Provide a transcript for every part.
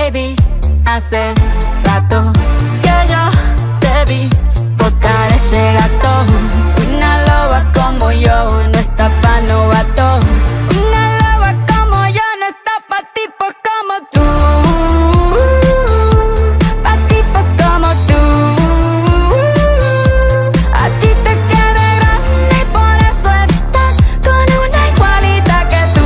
Baby, hace rato que yo te vi botar ese gato. Una loba como yo no está pa' novato. Una loba como yo no está pa' tipos como tú. Pa' tipos como tú. A ti te queda grande y por eso estás con una igualita que tú.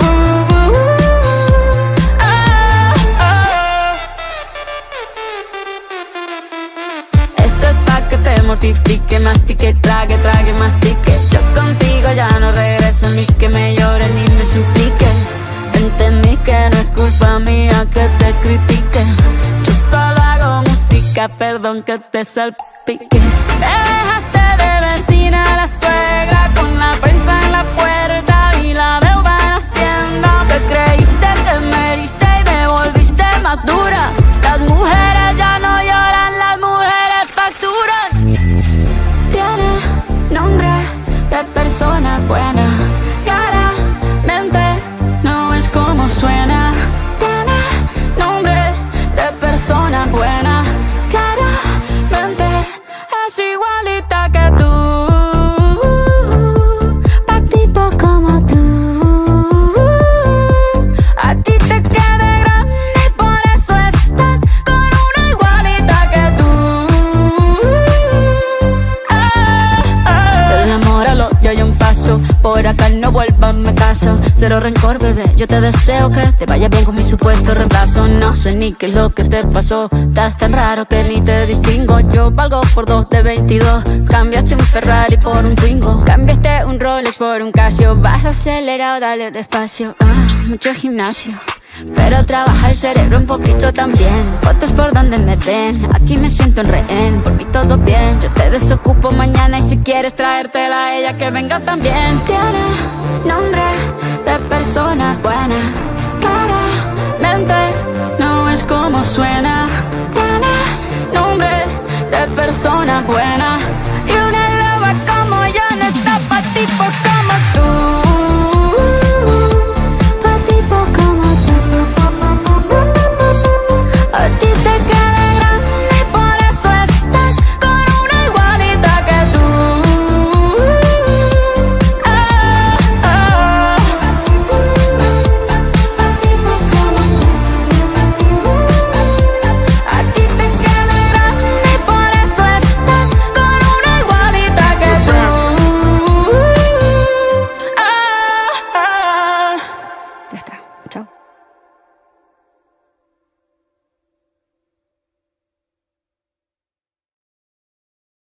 Esto es pa' que te mortifique, mastique, trague, trague, mastique. Yo contigo ya no regreso, ni que me llore ni me suplique. Entendí que no es culpa mía que te critique. Yo solo hago música, perdón que te salpique. Me dejaste de vecina a la suegra, con la prensa en la puerta y la deuda en Hacienda. Te creíste que me heriste y me volviste más dura. Las mujeres ya no lloran, las mujeres facturan. Tiene nombre de persona buena, claramente no es como suena. Tiene nombre de persona buena, claramente es igualita que tú. Pa' tipo como tú. A ti te queda grande y por eso estás con una igualita que tú. Del amor al odio hay un paso, por acá no vuelvas, me caso. Cero rencor, bebé, yo te deseo que te vaya bien con mi supuesto reemplazo. No sé ni qué es lo que te pasó, estás tan raro que ni te distingo. Yo valgo por 2 de 22, cambiaste un Ferrari por un Twingo. Cambiaste un Rolex por un Casio, vas acelerado, dale despacio. Mucho gimnasio, pero trabaja el cerebro un poquito también. Fotos por donde me ven, aquí me siento en rehén. Por mí todo bien, yo te desocupo mañana. Y si quieres traértela a ella, que venga también. Tiene nombre de persona buena, claramente no es como suena. Tiene nombre de persona buena,